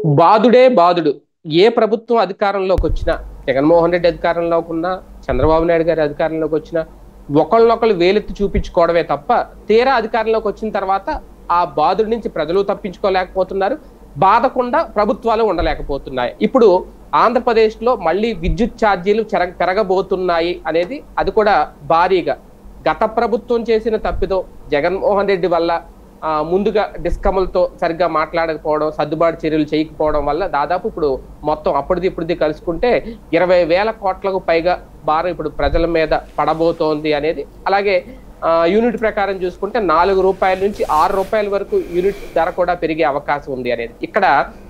బాధుడే బాధుడు. ఏ ప్రభుత్వం అధికారంలోకి వచ్చినా, జగన్మోహన్ రెడ్డి అధికారంలోకి ఉన్నా, చంద్రబాబు నాయుడు గారి అధికారంలోకి వచ్చినా, ఒకళ్ళనొకళ్ళు వేలెత్తి చూపించుకోవడమే తప్ప, తీరా అధికారంలోకి వచ్చిన తర్వాత ఆ బాధుడి నుంచి ప్రజలు తప్పించుకోలేకపోతున్నారు. బాధకుండా ప్రభుత్వాలు ఉండలేకపోతున్నాయి. ఇప్పుడు ఆంధ్రప్రదేశ్లో మళ్ళీ విద్యుత్ ఛార్జీలు పెరగబోతున్నాయి అనేది, అది కూడా భారీగా. గత ప్రభుత్వం చేసిన తప్పిదో, జగన్మోహన్ రెడ్డి వల్ల ముందుగా డిస్కమ్లతో సరిగ్గా మాట్లాడకపోవడం, సర్దుబాటు చర్యలు చేయకపోవడం వల్ల దాదాపు ఇప్పుడు మొత్తం అప్పటిది ఇప్పుడుది కలుసుకుంటే 20,000 కోట్లకు పైగా భారం ఇప్పుడు ప్రజల మీద పడబోతోంది అనేది. అలాగే యూనిట్ ప్రకారం చూసుకుంటే 4 రూపాయల నుంచి 6 రూపాయల వరకు యూనిట్ ధర కూడా పెరిగే అవకాశం ఉంది అనేది. ఇక్కడ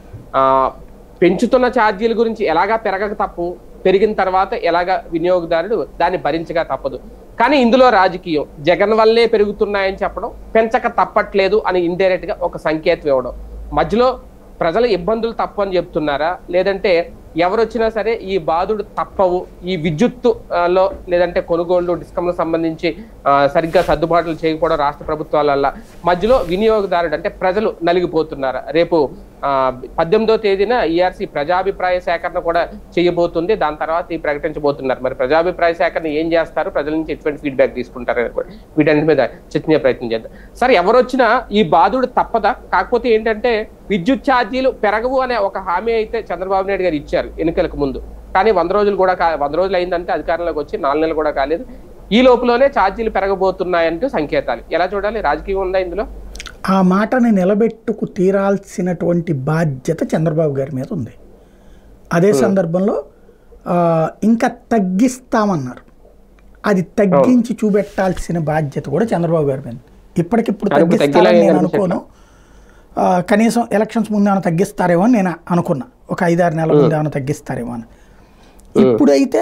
పెంచుతున్న ఛార్జీల గురించి ఎలాగా పెరగక తప్పు, పెరిగిన తర్వాత ఎలాగా వినియోగదారుడు దాన్ని భరించగా తప్పదు. కానీ ఇందులో రాజకీయం, జగన్ వల్లే పెరుగుతున్నాయని చెప్పడం, పెంచక తప్పట్లేదు అని ఇండైరెక్ట్ గా ఒక సంకేతం ఇవ్వడం. మధ్యలో ప్రజల ఇబ్బందులు తప్పు అని చెప్తున్నారా, లేదంటే ఎవరు వచ్చినా సరే ఈ బాధుడు తప్పవు, ఈ విద్యుత్తు లో లేదంటే కొనుగోళ్లు డిస్కమ్లకు సంబంధించి సరిగ్గా సర్దుబాట్లు చేయకపోవడం రాష్ట్ర ప్రభుత్వాల వల్ల మధ్యలో వినియోగదారుడు అంటే ప్రజలు నలిగిపోతున్నారా? రేపు 18వ తేదీన ఈఆర్సీ ప్రజాభిప్రాయ సేకరణ కూడా చేయబోతుంది. దాని తర్వాత ఈ ప్రకటించబోతున్నారు. మరి ప్రజాభిప్రాయ సేకరణ ఏం చేస్తారు, ప్రజల నుంచి ఎటువంటి ఫీడ్బ్యాక్ తీసుకుంటారు, వీటన్నిటి మీద చర్చించే ప్రయత్నం చేద్దాం. సరే, ఎవరు వచ్చినా ఈ బాధుడు తప్పదా? కాకపోతే ఏంటంటే విద్యుత్ ఛార్జీలు పెరగవు అనే ఒక హామీ అయితే చంద్రబాబు నాయుడు గారు ఇచ్చారు ఎన్నికలకు ముందు. కానీ 100 రోజులు అయిందంటే అధికారంలోకి వచ్చి 4 నెలలు కూడా కాలేదు. ఈ లోపులోనే ఛార్జీలు పెరగబోతున్నాయంటూ సంకేతాలు. ఎలా చూడాలి? రాజకీయం ఉందా ఇందులో? ఆ మాటని నిలబెట్టుకు తీరాల్సినటువంటి బాధ్యత చంద్రబాబు గారి మీద ఉంది. అదే సందర్భంలో ఇంకా తగ్గిస్తామన్నారు. అది తగ్గించి చూపెట్టాల్సిన బాధ్యత కూడా చంద్రబాబు గారి మీద. ఇప్పటికిప్పుడు తగ్గిస్తారని నేను అనుకోను. కనీసం ఎలక్షన్స్ ముందు ఏమైనా తగ్గిస్తారేమో అని నేను అనుకున్నా. ఒక 5-6 నెలల ముందు ఏమైనా తగ్గిస్తారేమో అని. ఇప్పుడైతే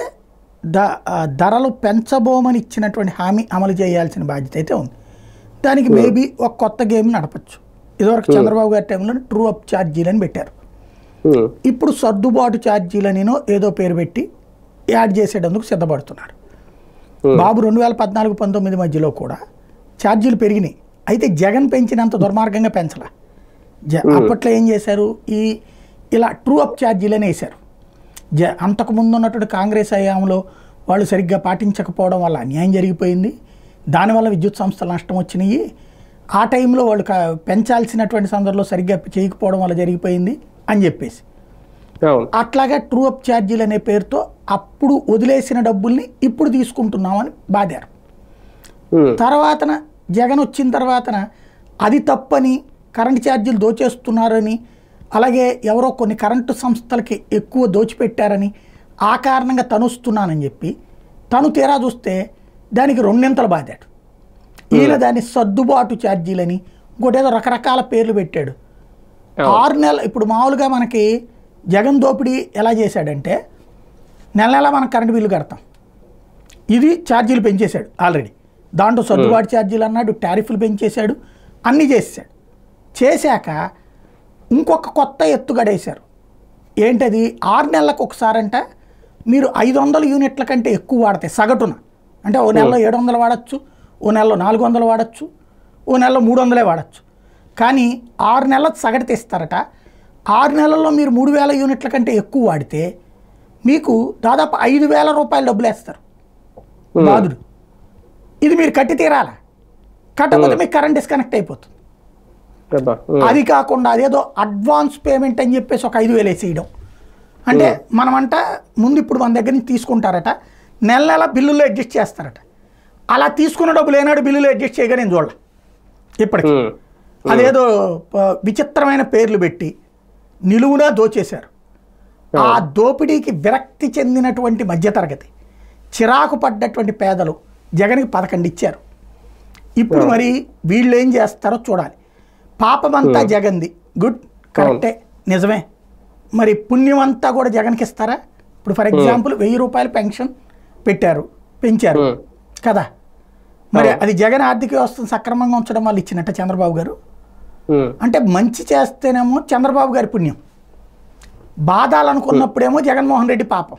ధరలు పెంచబోమని ఇచ్చినటువంటి హామీ అమలు చేయాల్సిన బాధ్యత అయితే ఉంది. దానికి మేబీ ఒక కొత్త గేమ్ నడపచ్చు. ఇదివరకు చంద్రబాబు గారి టైంలో ట్రూ అప్ ఛార్జీలని పెట్టారు. ఇప్పుడు సర్దుబాటు ఛార్జీలనినో ఏదో పేరు పెట్టి యాడ్ చేసేటందుకు సిద్ధపడుతున్నారు. బాబు 2014-19 మధ్యలో కూడా ఛార్జీలు పెరిగినాయి. అయితే జగన్ పెంచినంత దుర్మార్గంగా పెంచలే. అప్పట్లో ఏం చేశారు, ఇలా ట్రూ అప్ ఛార్జీలని వేశారు. అంతకుముందు ఉన్నటువంటి కాంగ్రెస్ హయాంలో వాళ్ళు సరిగ్గా పాటించకపోవడం వల్ల అన్యాయం జరిగిపోయింది. దానివల్ల విద్యుత్ సంస్థలు నష్టం వచ్చినాయి. ఆ టైంలో వాళ్ళు పెంచాల్సినటువంటి సందర్భంలో సరిగ్గా చేయకపోవడం వల్ల జరిగిపోయింది అని చెప్పేసి అట్లాగా ట్రూ అప్ ఛార్జీలు అనే పేరుతో అప్పుడు వదిలేసిన డబ్బుల్ని ఇప్పుడు తీసుకుంటున్నామని బాధారు. తర్వాతన జగన్ వచ్చిన తర్వాతన అది తప్పని, కరెంటు ఛార్జీలు దోచేస్తున్నారని, అలాగే ఎవరో కొన్ని కరెంటు సంస్థలకి ఎక్కువ దోచిపెట్టారని ఆ కారణంగా తనుస్తున్నానని చెప్పి తను తీరా చూస్తే దానికి 2 బాధాడు. ఈయన దాన్ని సర్దుబాటు ఛార్జీలని ఇంకోటేదో రకరకాల పేర్లు పెట్టాడు. 6 నెలలు ఇప్పుడు మామూలుగా మనకి జగన్ దోపిడీ ఎలా చేశాడంటే నెల మనం కరెంటు బిల్లు కడతాం. ఇది ఛార్జీలు పెంచేశాడు ఆల్రెడీ. దాంట్లో సర్దుబాటు ఛార్జీలు అన్నాడు, టారిఫ్లు పెంచేశాడు, అన్నీ చేసేసాడు. చేశాక ఇంకొక కొత్త ఎత్తుగడేశారు. ఏంటది, 6 నెలలకు ఒకసారంట మీరు 500 యూనిట్ల కంటే ఎక్కువ వాడితే సగటున, అంటే ఓ నెలలో 700 వాడచ్చు, ఓ నెలలో 400 వాడచ్చు, ఓ నెలలో 300 వాడచ్చు. కానీ 6 నెలలకు సగటు తీస్తారట. 6 నెలల్లో మీరు 3,000 యూనిట్ల కంటే ఎక్కువ వాడితే మీకు దాదాపు 5,000 రూపాయలు డబ్బులు వేస్తారు బాధుడు. ఇది మీరు కట్టి తీరాలా, కట్టకపోతే మీకు కరెంట్ డిస్కనెక్ట్ అయిపోతుంది. అది కాకుండా అదేదో అడ్వాన్స్ పేమెంట్ అని చెప్పేసి ఒక 5,000 వేసేయడం. అంటే మనమంట ముందు ఇప్పుడు మన దగ్గర నుంచి తీసుకుంటారట, నెల బిల్లుల్లో అడ్జస్ట్ చేస్తారట. అలా తీసుకున్న డబ్బులు ఏనాడు బిల్లులో అడ్జస్ట్ చేయగా నేను చూడాలి ఇప్పటికీ. అదేదో విచిత్రమైన పేర్లు పెట్టి నిలువునా దోచేశారు. ఆ దోపిడీకి విరక్తి చెందినటువంటి మధ్యతరగతి, చిరాకు పడ్డటువంటి పేదలు జగన్కి 11 ఇచ్చారు. ఇప్పుడు మరి వీళ్ళు ఏం చేస్తారో చూడాలి. పాపమంతా జగన్ది, గుడ్, కరెక్టే, నిజమే. మరి పుణ్యమంతా కూడా జగన్కి ఇస్తారా? ఇప్పుడు ఫర్ ఎగ్జాంపుల్ 1,000 రూపాయలు పెన్షన్ పెట్టారు, పెంచారు కదా. మరి అది జగన్ ఆర్థిక వ్యవస్థను సక్రమంగా ఉంచడం వల్ల ఇచ్చినట్ట చంద్రబాబు గారు. అంటే మంచి చేస్తేనేమో చంద్రబాబు గారి పుణ్యం, బాధాలనుకున్నప్పుడేమో జగన్మోహన్ రెడ్డి పాపం.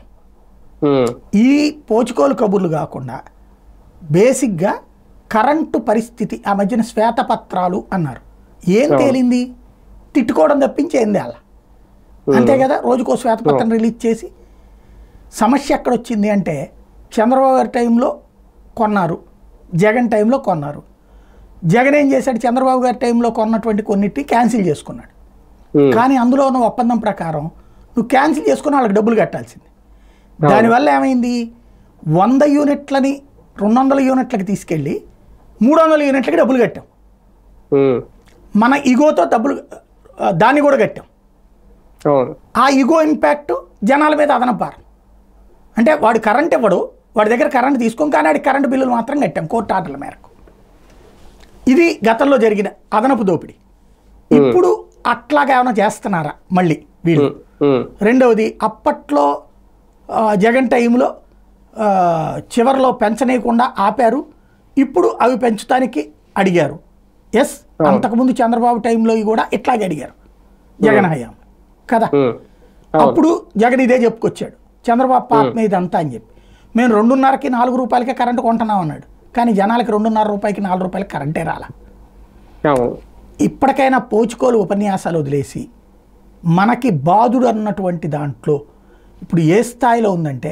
ఈ పోచుకోలు కబుర్లు కాకుండా బేసిక్గా కరెంటు పరిస్థితి ఆ మధ్యన శ్వేతపత్రాలు అన్నారు. ఏం తేలింది? తిట్టుకోవడం తప్పించి ఏం తేలా. అంతే కదా, రోజుకో శ్వేతపత్రం రిలీజ్ చేసి. సమస్య ఎక్కడ వచ్చింది అంటే చంద్రబాబు గారి టైంలో కొన్నారు, జగన్ టైంలో కొన్నారు. జగన్ ఏం చేశాడు, చంద్రబాబు గారి టైంలో కొన్నటువంటి కొన్నిటి క్యాన్సిల్ చేసుకున్నాడు. కానీ అందులో ఉన్న ఒప్పందం ప్రకారం నువ్వు క్యాన్సిల్ చేసుకుని వాళ్ళకి డబ్బులు కట్టాల్సింది. దానివల్ల ఏమైంది, 100 యూనిట్లని 200 యూనిట్లకి తీసుకెళ్ళి 300 యూనిట్లకి డబ్బులు కట్టాం. మన ఇగోతో డబ్బులు దాన్ని కూడా కట్టాం. ఆ ఇగో ఇంపాక్ట్ జనాల మీద అదనపు భారం. అంటే వాడు కరెంట్ ఇవ్వడు, వాడి దగ్గర కరెంట్ తీసుకోం, కానీ వాడికి కరెంటు బిల్లులు మాత్రం కట్టాం కోర్టు ఆర్డర్ల మేరకు. ఇది గతంలో జరిగిన అదనపు దోపిడీ. ఇప్పుడు అట్లాగా ఏమైనా చేస్తున్నారా మళ్ళీ వీళ్ళు? రెండవది, అప్పట్లో జగన్ టైంలో చివరిలో పెంచనీయకుండా ఆపారు, ఇప్పుడు అవి పెంచడానికి అడిగారు. ఎస్, అంతకుముందు చంద్రబాబు టైంలో కూడా ఇట్లాగే అడిగారు జగన్ హయాం కదా. అప్పుడు జగన్ ఇదే చెప్పుకొచ్చాడు, చంద్రబాబు పాప మీద అంతా అని చెప్పి. మేము 2.5కి 4 రూపాయలకే కరెంటు కొంటున్నాం అన్నాడు, కానీ జనాలకి 2.5 రూపాయలకి 4 రూపాయలకి కరెంటే రాలా. ఇప్పటికైనా పోచుకోలు ఉపన్యాసాలు వదిలేసి మనకి బాధుడు అన్నటువంటి దాంట్లో ఇప్పుడు ఏ స్థాయిలో ఉందంటే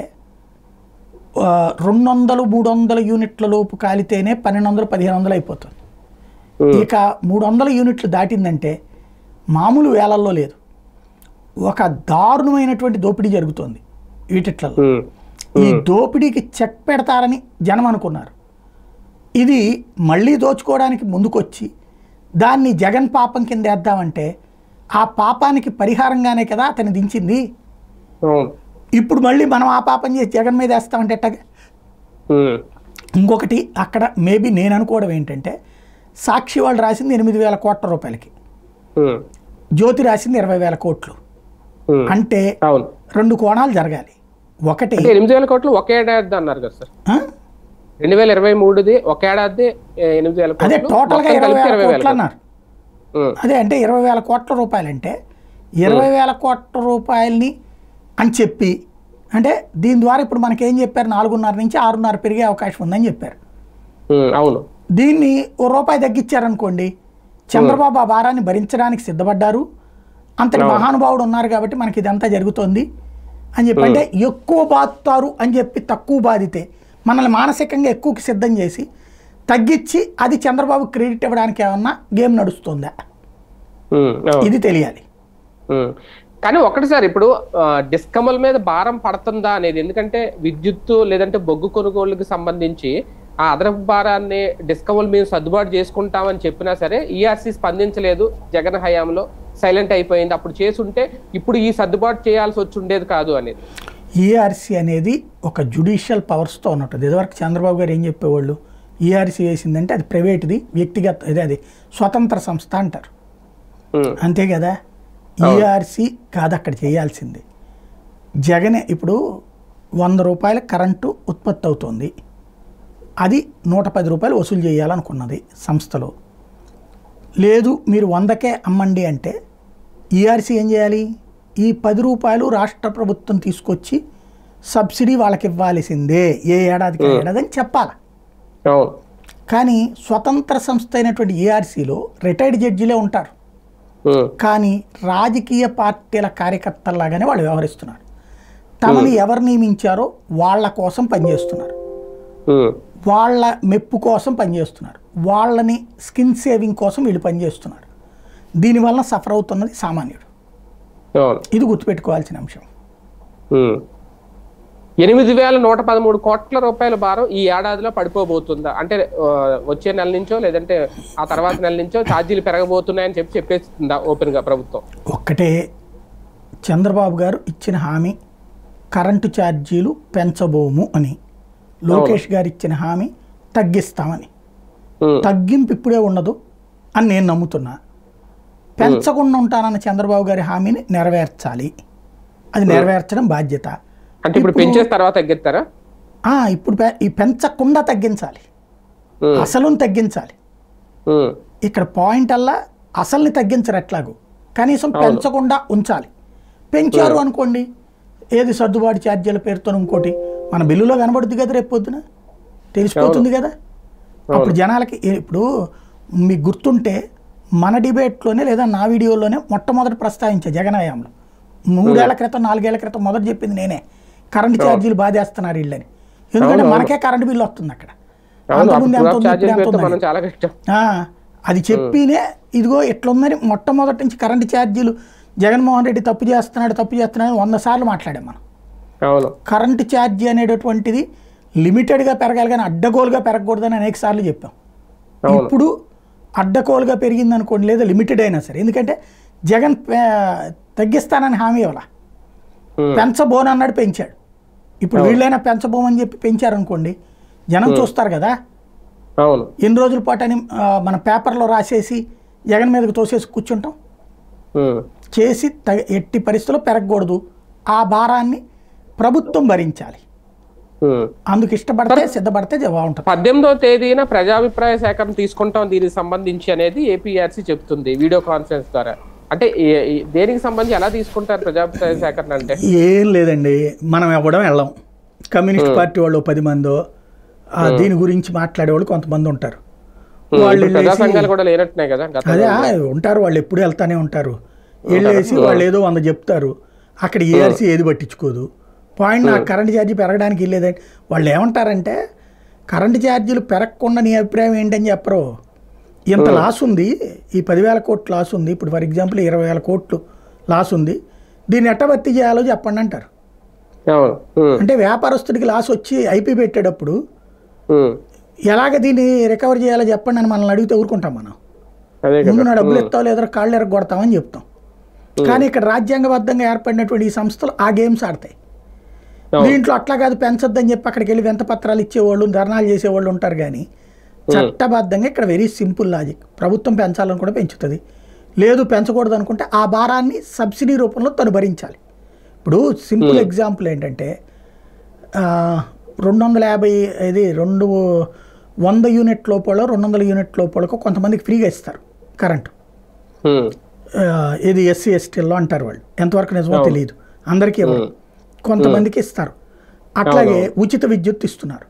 200-300 యూనిట్ల లోపు కాలితేనే 1200-1500 అయిపోతుంది. ఇక 300 యూనిట్లు దాటిందంటే మామూలు వేలల్లో లేదు, ఒక దారుణమైనటువంటి దోపిడీ జరుగుతుంది వీటిట్లలో. ఈ దోపిడీకి చెక్ పెడతారని జనం అనుకున్నారు. ఇది మళ్ళీ దోచుకోవడానికి ముందుకొచ్చి దాన్ని జగన్ పాపం కింద వేద్దామంటే ఆ పాపానికి పరిహారంగానే కదా అతన్ని దించింది. ఇప్పుడు మళ్ళీ మనం ఆ పాపం చేసి జగన్ మీద వేస్తామంటే ఎట్టగా? ఇంకొకటి అక్కడ మేబీ నేను అనుకోవడం ఏంటంటే, సాక్షి వాళ్ళు రాసింది 8,000 కోట్ల రూపాయలకి, జ్యోతి రాసింది 20,000 కోట్లు. అంటే 2 కోణాలు జరగాలి. ఒకటి 8,000 కోట్లు ఒక ఏడాది అన్నారు కదా సార్, 2023ది ఒక ఏడాది 8,000 అదే టోటల్గా 20,000 కోట్లు అన్నారు. అదే అంటే 20,000 కోట్ల రూపాయలంటే 20,000 కోట్ల రూపాయలని అని చెప్పి, అంటే దీని ద్వారా ఇప్పుడు మనకేం చెప్పారు, 4.5 నుంచి 6.5 పెరిగే అవకాశం ఉందని చెప్పారు. అవును, దీన్ని ₹1 తగ్గించారనుకోండి, చంద్రబాబు ఆ భారాన్ని భరించడానికి సిద్ధపడ్డారు, అంతటి మహానుభావుడు ఉన్నారు కాబట్టి మనకి ఇదంతా జరుగుతోంది అని చెప్పి. అంటే ఎక్కువ బాదుతారు అని చెప్పి తక్కువ బాధితే మనల్ని మానసికంగా ఎక్కువకి సిద్ధం చేసి తగ్గించి అది చంద్రబాబు క్రెడిట్ ఇవ్వడానికి ఏమన్నా గేమ్ నడుస్తుందా, ఇది తెలియాలి. కానీ ఒకటి సార్, ఇప్పుడు డిస్కమ్ల మీద భారం పడుతుందా అనేది, ఎందుకంటే విద్యుత్తు లేదంటే బొగ్గు కొనుగోలుకి సంబంధించి ఆ అదనపు భారాన్ని డిస్కమ్లు మేము సర్దుబాటు చేసుకుంటామని చెప్పినా సరే ఈఆర్సీ స్పందించలేదు, జగన్ హయాంలో సైలెంట్ అయిపోయింది. అప్పుడు చేసుంటే ఇప్పుడు ఈ సర్దుబాటు చేయాల్సి వచ్చి ఉండేది కాదు అనేది. ఈఆర్సీ అనేది ఒక జ్యుడిషియల్ పవర్స్తో ఉన్నట్టు. ఇదివరకు చంద్రబాబు గారు ఏం చెప్పేవాళ్ళు, ఈఆర్సీ వేసిందంటే అది ప్రైవేట్ది, వ్యక్తిగత, అది స్వతంత్ర సంస్థ అంటారు, అంతే కదా. ఈఆర్సీ కాదు అక్కడ చేయాల్సింది. జగనే ఇప్పుడు 100 రూపాయల కరెంటు ఉత్పత్తి అవుతుంది, అది 110 రూపాయలు వసూలు చేయాలనుకున్నది సంస్థలో. లేదు మీరు 100కే అమ్మండి అంటే ఈఆర్సీ ఏం చేయాలి, ఈ 10 రూపాయలు రాష్ట్ర ప్రభుత్వం తీసుకొచ్చి సబ్సిడీ వాళ్ళకి ఇవ్వాల్సిందే, ఏ ఏడాదికి ఏడాది అని చెప్పాలి. కానీ స్వతంత్ర సంస్థ అయినటువంటి ఈఆర్సీలో రిటైర్డ్ జడ్జిలే ఉంటారు, కానీ రాజకీయ పార్టీల కార్యకర్తల్లాగానే వాళ్ళు వ్యవహరిస్తున్నారు. తమని ఎవరు నియమించారో వాళ్ళ కోసం పనిచేస్తున్నారు, వాళ్ళ మెప్పు కోసం పనిచేస్తున్నారు, వాళ్ళని స్కిన్ సేవింగ్ కోసం వీళ్ళు పనిచేస్తున్నారు. దీనివల్ల సఫర్ అవుతున్నది సామాన్యుడు. ఇది గుర్తుపెట్టుకోవాల్సిన అంశం. 8,113 కోట్ల రూపాయల భారం ఈ ఏడాదిలో పడిపోబోతుందా? అంటే వచ్చే నెల నుంచో లేదంటే ఆ తర్వాత నెల నుంచో ఛార్జీలు పెరగబోతున్నాయని చెప్పేస్తుందా ఓపెన్ గా ప్రభుత్వం? ఒక్కటే, చంద్రబాబు గారు ఇచ్చిన హామీ కరెంటు ఛార్జీలు పెంచబోము అని, లోకేష్ గారు ఇచ్చిన హామీ తగ్గిస్తామని. తగ్గింపు ఇప్పుడే ఉండదు అని నేను నమ్ముతున్నా. పెంచకుండా ఉంటానన్న చంద్రబాబు గారి హామీని నెరవేర్చాలి, అది నెరవేర్చడం బాధ్యత. అంటే ఇప్పుడు పెంచేసిన తర్వాత తగ్గిస్తారా? ఇప్పుడు ఈ పెంచకుండా తగ్గించాలి, అసలుని తగ్గించాలి. ఇక్కడ పాయింట్ అల్లా అసలుని తగ్గించరు ఎట్లాగో, కనీసం పెంచకుండా ఉంచాలి. పెంచారు అనుకోండి, ఏది సర్దుబాటు ఛార్జీల పేరుతో ఇంకోటి మన బిల్లులో కనబడుతుంది కదా, రేపు పొద్దున తెలిసిపోతుంది కదా. అప్పుడు జనాలకి ఇప్పుడు మీకు గుర్తుంటే మన డిబేట్లోనే లేదా నా వీడియోలోనే మొట్టమొదటి ప్రస్తావించే జగన్ హయాంలో 3 ఏళ్ల క్రితం 4 ఏళ్ల క్రితం మొదట చెప్పింది నేనే, కరెంటు ఛార్జీలు బాధేస్తున్నారు వీళ్ళని. ఎందుకంటే మనకే కరెంటు బిల్లు వస్తుంది అక్కడ. అంతకుముందు ఎంత ఉంది, ఇప్పుడు ఎంత ఉంది. అది చెప్పినే ఇదిగో ఎట్లుందని మొట్టమొదటి నుంచి కరెంటు ఛార్జీలు జగన్మోహన్ రెడ్డి తప్పు చేస్తున్నాడు 100 సార్లు మాట్లాడాం మనం. కరెంటు ఛార్జీ అనేటటువంటిది లిమిటెడ్గా పెరగాలి కానీ అడ్డగోలుగా పెరగకూడదని అనేక సార్లు చెప్పాం. ఇప్పుడు అడ్డగోలుగా పెరిగింది అనుకోండి, లేదా లిమిటెడ్ అయినా సరే. ఎందుకంటే జగన్ తగ్గిస్తానని హామీ ఇవ్వాల, పెంచబోనన్నాడు పెంచాడు. ఇప్పుడు వీళ్ళైనా పెంచబోమని చెప్పి పెంచారనుకోండి, జనం చూస్తారు కదా ఎన్ని రోజుల పాటు అని. మన పేపర్లో రాసేసి జగన్ మీదకి తోసేసి కూర్చుంటాం. చేసి ఎట్టి పరిస్థితుల్లో పెరగకూడదు, ఆ భారాన్ని ప్రభుత్వం భరించాలి. అందుకు ఇష్టపడితే సిద్ధపడితే బాగుంటుంది. 18వ తేదీన ప్రజాభిప్రాయ సేకరణ తీసుకుంటాం దీనికి సంబంధించి అనేది ఏపీఆర్సీ చెప్తుంది వీడియో కాన్ఫరెన్స్ ద్వారా. అంటే దేనికి సంబంధించి ఎలా తీసుకుంటారు ప్రజాభిప్రాయ సేకరణ? అంటే ఏం లేదండి, మనం ఇవ్వడం వెళ్ళాం. కమ్యూనిస్ట్ పార్టీ వాళ్ళు 10 మందో దీని గురించి మాట్లాడేవాళ్ళు కొంతమంది ఉంటారు. వాళ్ళు అదే ఉంటారు, వాళ్ళు ఎప్పుడు వెళ్తానే ఉంటారు. వెళ్ళేసి వాళ్ళు ఏదో 100 చెప్తారు, అక్కడ ఏఆర్సీ ఏది పట్టించుకోదు. పాయింట్, నాకు కరెంటు ఛార్జీ పెరగడానికి వెళ్ళేదండి. వాళ్ళు ఏమంటారంటే కరెంటు ఛార్జీలు పెరగకుండా నీ అభిప్రాయం ఏంటని చెప్పరు. ఇంత లాస్ ఉంది, ఈ 10,000 కోట్లు లాస్ ఉంది, ఇప్పుడు ఫర్ ఎగ్జాంపుల్ 20,000 కోట్లు లాస్ ఉంది, దీన్ని ఎట్ట భర్తీ చేయాలో చెప్పండి అంటారు. అంటే వ్యాపారస్తుడికి లాస్ వచ్చి ఐపీ పెట్టేటప్పుడు ఎలాగ దీన్ని రికవర్ చేయాలో చెప్పండి అని మనల్ని అడిగితే ఊరుకుంటాం. మనం ముందు నా డబ్బులు ఇస్తావు లేదా కాళ్ళు ఎరగొడతామని చెప్తాం. కానీ ఇక్కడ రాజ్యాంగబద్ధంగా ఏర్పడినటువంటి ఈ సంస్థలు ఆ గేమ్స్ ఆడతాయి. దీంట్లో అట్లా కాదు, పెంచొద్దని చెప్పి అక్కడికి వెళ్ళి వెంత పత్రాలు ఇచ్చేవాళ్ళు, ధర్నాలు చేసేవాళ్ళు ఉంటారు. కానీ చట్టబద్ధంగా ఇక్కడ వెరీ సింపుల్ లాజిక్, ప్రభుత్వం పెంచాలని కూడా పెంచుతుంది, లేదు పెంచకూడదు అనుకుంటే ఆ భారాన్ని సబ్సిడీ రూపంలో తను భరించాలి. ఇప్పుడు సింపుల్ ఎగ్జాంపుల్ ఏంటంటే 250 ఇది 100 యూనిట్ లోపల 200 యూనిట్ లోపలకు కొంతమందికి ఫ్రీగా ఇస్తారు కరెంటు. ఇది ఎస్సీ ఎస్టీల్లో అంటారు వాళ్ళు, ఎంతవరకు నిజమో తెలియదు, అందరికీ ఇవ్వరు, కొంతమందికి ఇస్తారు. అట్లాగే ఉచిత విద్యుత్ ఇస్తున్నారు.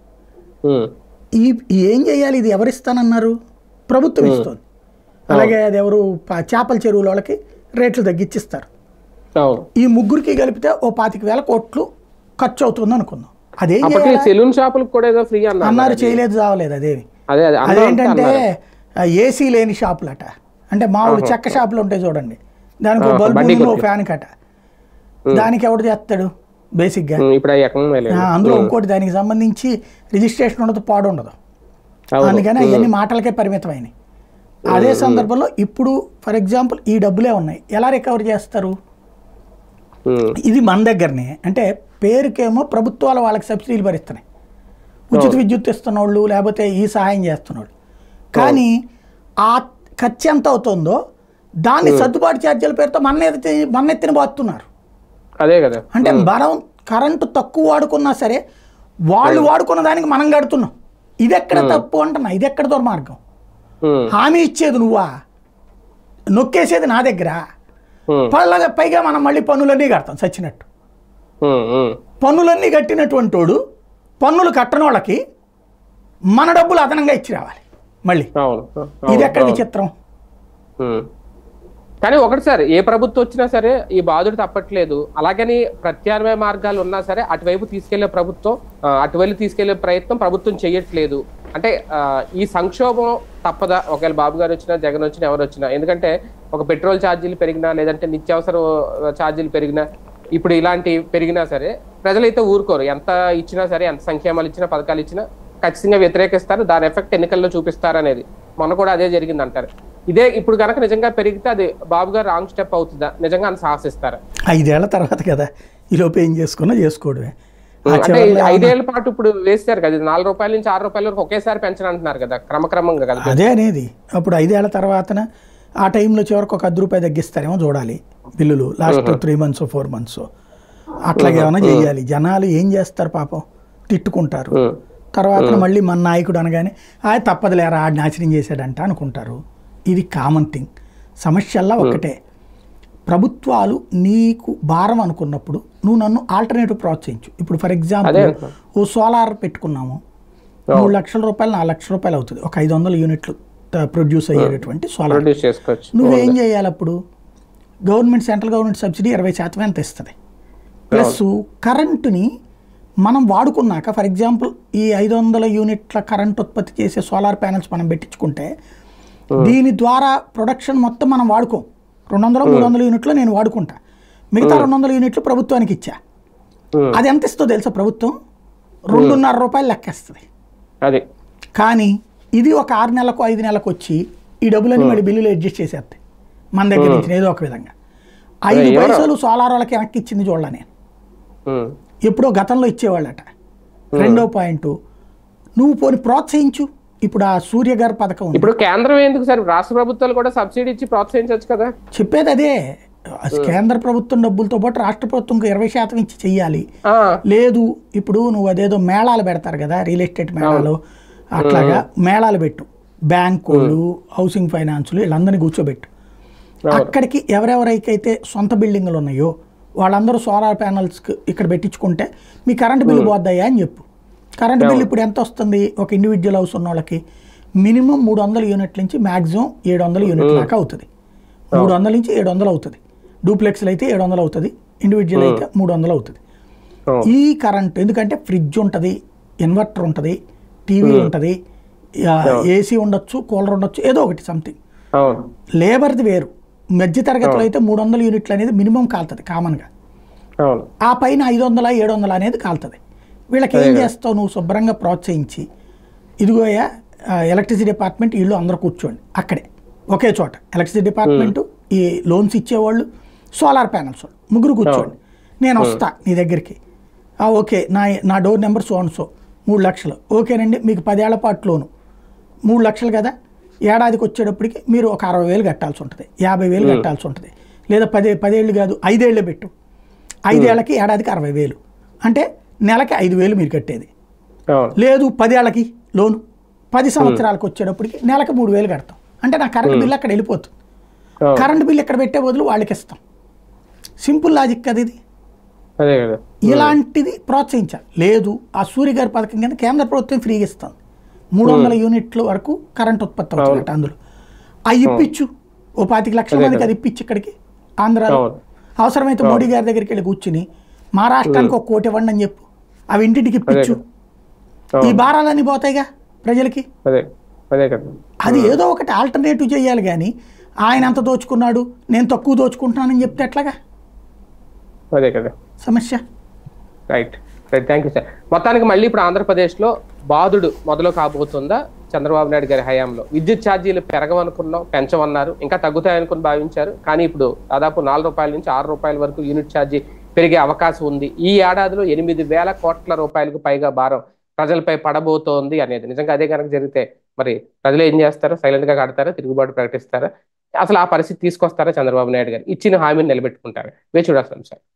ఏం చేయాలి, ఇది ఎవరిస్తానన్నారు? ప్రభుత్వం ఇస్తుంది. అలాగే అది ఎవరు చేపల చెరువుల వాళ్ళకి రేట్లు తగ్గించిస్తారు. ఈ ముగ్గురికి కలిపితే ఓ 25,000 కోట్లు ఖర్చు అవుతుంది అనుకుందాం. అదేం అన్నారు, చేయలేదు, చావలేదు. అదేమి అదేంటంటే ఏసీ లేని షాపులట, అంటే మామూలు చెక్క షాపులు ఉంటాయి చూడండి, దానికి బల్బు ఫ్యాన్ కట, దానికి ఎవడు చేస్తాడు బేసిక్గా. అందులో ఇంకోటి దానికి సంబంధించి రిజిస్ట్రేషన్ ఉండదు, పాడు ఉండదు, అందుకని అవన్నీ మాటలకే పరిమితమైనవి. అదే సందర్భంలో ఇప్పుడు ఫర్ ఎగ్జాంపుల్ ఈ డబ్బులే ఉన్నాయి, ఎలా రికవర్ చేస్తారు? ఇది మన దగ్గరనే, అంటే పేరుకేమో ప్రభుత్వాలు వాళ్ళకి సబ్సిడీలు భరిస్తున్నాయి, ఉచిత విద్యుత్ ఇస్తున్నోళ్ళు లేకపోతే ఈ సహాయం చేస్తున్నాడు. కానీ ఆ ఖర్చు ఎంత అవుతుందో దాన్ని సర్దుబాటు ఛార్జీల పేరుతో మన్నెత్తిన బాతున్నారు. అదే కదా, అంటే మనం కరెంటు తక్కువ వాడుకున్నా సరే వాళ్ళు వాడుకున్న దానికి మనం కడుతున్నాం. ఇది ఎక్కడ తప్పు అంటున్నా, ఇది ఎక్కడ దుర్మార్గం? హామీ ఇచ్చేది నువ్వా, నొక్కేసేది నా దగ్గర, పైగా మనం మళ్ళీ పన్నులన్నీ కడతాం చచ్చినట్టు. పన్నులన్నీ కట్టినటువంటి వాడు పన్నులు కట్టని వాళ్ళకి మన డబ్బులు అదనంగా ఇచ్చి రావాలి మళ్ళీ. ఇది ఎక్కడ విచిత్రం? కానీ ఒకటి సార్, ఏ ప్రభుత్వం వచ్చినా సరే ఈ బాధుడు తప్పట్లేదు. అలాగని ప్రత్యామ్నాయ మార్గాలు ఉన్నా సరే అటువైపు తీసుకెళ్లే ప్రయత్నం ప్రభుత్వం చేయట్లేదు. అంటే ఈ సంక్షోభం తప్పదా? ఒకవేళ బాబు గారు వచ్చినా, జగన్ వచ్చినా, ఎవరు వచ్చినా? ఎందుకంటే ఒక పెట్రోల్ ఛార్జీలు పెరిగినా, లేదంటే నిత్యావసర ఛార్జీలు పెరిగినా, ఇప్పుడు ఇలాంటి పెరిగినా సరే ప్రజలైతే ఊరుకోరు. ఎంత ఇచ్చినా సరే, ఎంత సంక్షేమాలు ఇచ్చినా, పథకాలు ఇచ్చినా ఖచ్చితంగా వ్యతిరేకిస్తారు, దాని ఎఫెక్ట్ ఎన్నికల్లో చూపిస్తారు అనేది మొన్న కూడా అదే జరిగింది అంటారు. ఇదే ఇప్పుడు కనుక నిజంగా పెరిగితే అది బాబు గారు రాంగ్ స్టెప్ అవుతుందా? నిజంగా అని సాహసిస్తారా? 5 ఏళ్ల తర్వాత కదా, ఈ లోపు ఏం చేసుకున్నా చేసుకోవడమే. అంటే 5 ఏళ్ల పాటు ఇప్పుడు వేస్తారు కదా, 4 రూపాయల నుంచి 6 రూపాయల వరకు ఒకేసారి పెంచనంటున్నారు కదా, క్రమక్రమంగా కదా. అదే అనేది అప్పుడు 5 ఏళ్ల తర్వాత ఆ టైంలో చివరికి ఒక 10 రూపాయలు తగ్గిస్తారేమో చూడాలి బిల్లులు, లాస్ట్ 3 months 4 months అట్లాగే ఏమైనా చేయాలి. జనాలు ఏం చేస్తారు పాపం, తిట్టుకుంటారు. తర్వాత మళ్ళీ మన నాయకుడు అనగానే తప్పదులేరా ఆడిని నాశనం చేశాడంట అనుకుంటారు. ఇది కామన్ థింగ్. సమస్యల్లా ఒక్కటే, ప్రభుత్వాలు నీకు భారం అనుకున్నప్పుడు నువ్వు నన్ను ఆల్టర్నేటివ్ ప్రోత్సహించు. ఇప్పుడు ఫర్ ఎగ్జాంపుల్ ఓ సోలార్ పెట్టుకున్నాము, 3 లక్షల రూపాయలు 4 లక్షల రూపాయలు అవుతుంది, ఒక 500 యూనిట్లు ప్రొడ్యూస్ అయ్యేటటువంటి సోలార్. నువ్వేం చేయాలి అప్పుడు? సెంట్రల్ గవర్నమెంట్ సబ్సిడీ 20% ఎంత ఇస్తుంది. ప్లస్ కరెంటుని మనం వాడుకున్నాక, ఫర్ ఎగ్జాంపుల్ ఈ 500 యూనిట్ల కరెంట్ ఉత్పత్తి చేసే సోలార్ ప్యానెల్స్ మనం పెట్టించుకుంటే దీని ద్వారా ప్రొడక్షన్ మొత్తం మనం వాడుకోం. 200-300 యూనిట్లు నేను వాడుకుంటా, మిగతా 200 యూనిట్లు ప్రభుత్వానికి ఇచ్చా. అది ఎంత ఇస్తుందో తెలుసా ప్రభుత్వం? ₹2.5 లెక్కేస్తుంది. కానీ ఇది ఒక 6 నెలలకు 5 నెలలకు వచ్చి ఈ డబ్బులన్నీ మళ్ళీ బిల్లులు అడ్జస్ట్ చేసేస్తాయి మన దగ్గర నుంచి ఏదో ఒక విధంగా. 5 పైసలు సోలార్ వాళ్ళకి వెనక్కి ఇచ్చింది చూడాల నేను. ఎప్పుడో గతంలో ఇచ్చేవాళ్ళట. రెండో పాయింట్, నువ్వు పోని ప్రోత్సహించు. ఇప్పుడు ఆ సూర్యగారి పథకం ఉంది. ఇప్పుడు కేంద్రం ఎందుకు సార్, రాష్ట్ర ప్రభుత్వాలు కూడా సబ్సిడీ ఇచ్చి ప్రోత్సహించవచ్చు కదా. చెప్పేది అదే, కేంద్ర ప్రభుత్వం డబ్బులతో పాటు రాష్ట్ర ప్రభుత్వం 20% ఇచ్చి చెయ్యాలి. లేదు ఇప్పుడు నువ్వు అదేదో మేళాలు పెడతారు కదా, రియల్ ఎస్టేట్ మేళాలు, అట్లాగా మేళాలు పెట్టు. బ్యాంకులు, హౌసింగ్ ఫైనాన్సులు వీళ్ళందరినీ కూర్చోబెట్టు. అక్కడికి ఎవరెవరికైతే సొంత బిల్డింగ్లు ఉన్నాయో వాళ్ళందరూ సోలార్ ప్యానల్స్ ఇక్కడ పెట్టించుకుంటే మీ కరెంట్ బిల్లు పోద్దాయా అని చెప్పు. కరెంట్ బిల్లు ఇప్పుడు ఎంత వస్తుంది? ఒక ఇండివిజువల్ హౌస్ ఉన్న వాళ్ళకి మినిమం 300 యూనిట్ల నుంచి మ్యాక్సిమం 700 యూనిట్ల దాకా అవుతుంది. 300 నుంచి 700 అవుతుంది. డూప్లెక్స్లు అయితే 700 అవుతుంది, ఇండివిజువల్ అయితే 300 అవుతుంది. ఈ కరెంట్ ఎందుకంటే ఫ్రిడ్జ్ ఉంటుంది, ఇన్వర్టర్ ఉంటుంది, టీవీ ఉంటుంది, ఏసీ ఉండొచ్చు, కూలర్ ఉండొచ్చు, ఏదో ఒకటి సంథింగ్. లేబర్ది వేరు. మధ్య తరగతిలో అయితే 300 యూనిట్లు అనేది మినిమం కాలుతుంది కామన్గా. ఆ పైన 500, 700 అనేది కాలుతుంది. వీళ్ళకి ఏం చేస్తావు నువ్వు? శుభ్రంగా ప్రోత్సహించి, ఇదిగోయా ఎలక్ట్రిసిటీ డిపార్ట్మెంట్ వీళ్ళు అందరూ కూర్చోండి అక్కడే ఒకే చోట. ఎలక్ట్రిసిటీ డిపార్ట్మెంటు, ఈ లోన్స్ ఇచ్చేవాళ్ళు, సోలార్ ప్యానల్స్ వాళ్ళు, ముగ్గురు కూర్చోండి. నేను వస్తా నీ దగ్గరికి. ఓకే, నా డోర్ నెంబర్ సో 3 లక్షలు. ఓకేనండి, మీకు 10 ఏళ్ల పాటు లోను 3 లక్షలు కదా, ఏడాదికి వచ్చేటప్పటికి మీరు ఒక 60,000 కట్టాల్సి ఉంటుంది, 50,000 కట్టాల్సి ఉంటుంది. లేదా 10 ఏళ్ళు కాదు 5 ఏళ్ళే పెట్టు. 5 ఏళ్ళకి ఏడాదికి 60,000 అంటే నెలకి 5,000 మీరు కట్టేది. లేదు 10 ఏళ్ళకి లోను, 10 సంవత్సరాలకు వచ్చేటప్పటికి నెలకి 3,000 కడతాం. అంటే నా కరెంట్ బిల్లు అక్కడ వెళ్ళిపోతుంది. కరెంట్ బిల్లు ఇక్కడ పెట్టే బదులు వాళ్ళకి ఇస్తాం. సింపుల్ లాజిక్ కదా ఇది. ఇలాంటిది ప్రోత్సహించాలి. లేదు ఆ సూర్యగారి పథకం కింద కేంద్ర ప్రభుత్వం ఫ్రీగా ఇస్తుంది. 300 యూనిట్ల వరకు కరెంట్ ఉత్పత్తి అవుతుంది అందులో. అవి ఇప్పించు, ఓ 25 లక్షల మందికి అది ఇప్పించి ఇక్కడికి ఆంధ్రాలో. అవసరమైతే మోడీ గారి దగ్గరికి వెళ్ళి కూర్చుని మహారాష్ట్రానికి 1 కోటి ఇవ్వండి అని చెప్పు, అవి ఇంటింటికి ఇప్పించు. ఈ భారాలన్నీ పోతాయిగా ప్రజలకి. అది ఏదో ఒకటి ఆల్టర్నేటివ్ చేయాలి. కానీ ఆయన అంత దోచుకున్నాడు, నేను తక్కువ దోచుకుంటున్నానని చెప్తే ఎట్లాగా సమస్య. Right right, thank you sir. మొత్తానికి మళ్ళీ ఇప్పుడు ఆంధ్రప్రదేశ్లో బాధుడు మొదలు కాబోతుందా చంద్రబాబు నాయుడు గారి హయాంలో? విద్యుత్ ఛార్జీలు పెరగవనుకున్నాం, పెంచమన్నారు, ఇంకా తగ్గుతాయనుకుని భావించారు. కానీ ఇప్పుడు దాదాపు ₹4 నుంచి ₹6 వరకు యూనిట్ ఛార్జీ పెరిగే అవకాశం ఉంది. ఈ ఏడాదిలో 8,000 కోట్ల రూపాయలకు పైగా భారం ప్రజలపై పడబోతోంది అనేది. నిజంగా అదే కనుక జరిగితే మరి ప్రజలు ఏం చేస్తారో? సైలెంట్ గా కడతారా? తిరుగుబాటు ప్రకటిస్తారా? అసలు ఆ పరిస్థితి తీసుకొస్తారా చంద్రబాబు నాయుడు గారు? ఇచ్చిన హామీని నిలబెట్టుకుంటారా? వేచి చూడాల్సిన అంశం.